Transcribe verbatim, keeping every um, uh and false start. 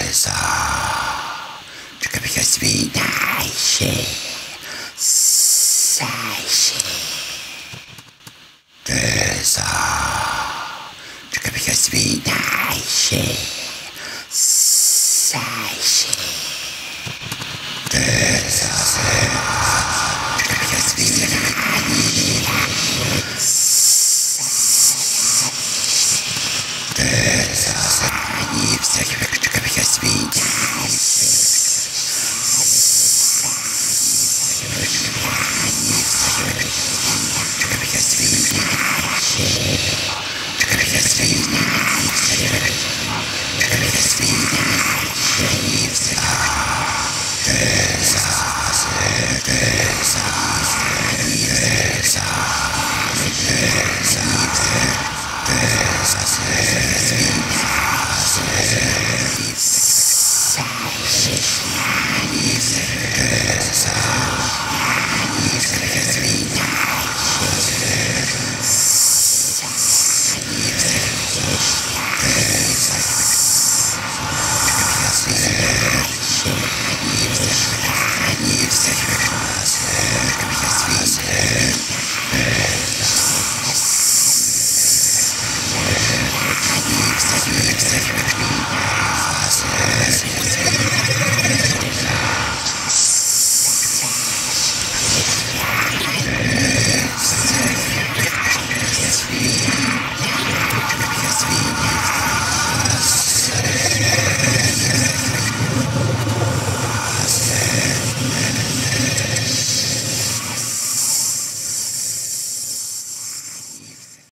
Теса, czekaj, jak zwinaj się, saj się. Tesa, czekaj, jak zwinaj się, saj się. Tesa, czekaj, jak zwinaj się, Tesa, nie wstać.